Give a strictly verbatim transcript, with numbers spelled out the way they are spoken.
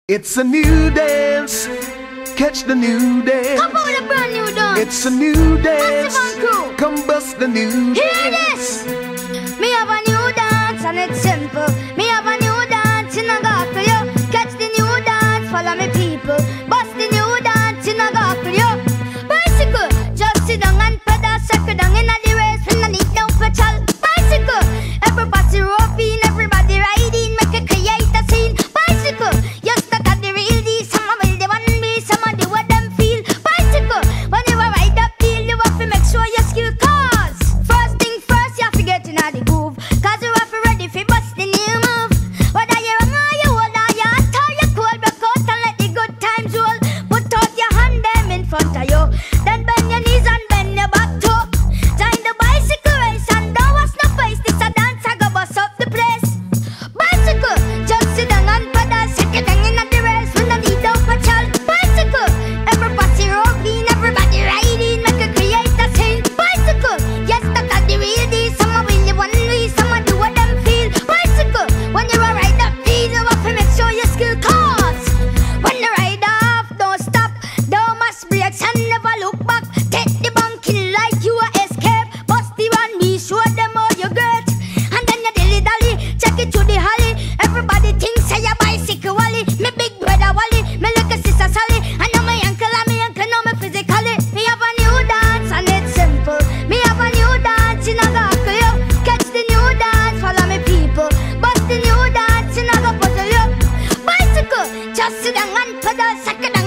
It's a new dance. Catch the new dance. Come on with a brand new dance. It's a new dance. Massive and cool. Come bust the new Hear dance. this. Me have a new dance and it's simple. Me have a new dance in a gospel, yo. Catch the new dance, follow me people. Bust the new dance in a gospel, yo. Bicycle, just sit down and pedal. Circle down in the race, we no need no petrol. Bicycle, everybody roping, everybody riding, make it create a scene. Bicycle, yes, that are the real deal. Some of will the one be, some of the what them feel. Bicycle, when you a ride up hill, you have to make sure your skill. Cause first thing first, you have to get in the groove. Cause you have to ready for bust the new move. Whether you wrong or you old or you hot or you cold, break out and let the good times roll. Put out your hand them in front of you. Then bend your knees and bend your back too. Join the bicycle race and don't wash no face. This a dance I go bust up the place. Bicycle, just sit down and pedal. Circle down in the race, we no need no petrol. Bicycle, everybody roving, everybody riding, make it create a scene. Bicycle, yes, that are the real deal. Some of will you one way, some of do what them feel. Bicycle, when you a ride up hill, you have to make sure your skill. Cause when you ride off, don't stop, don't mash brakes and never look back. Take the bunking like you a escape. Bust the one, be show them all you get. And then you dilly dally, check it to the holly. Everybody thinks say a bicycle wally. Me big brother Wally, me little sister Sally. I know my uncle and me uncle know me physically. Me have a new dance and it's simple. Me have a new dance in a gospel, yo. Catch the new dance, follow me people. Bust the new dance in a go puzzle, yo. Bicycle, just sit down and pedal, second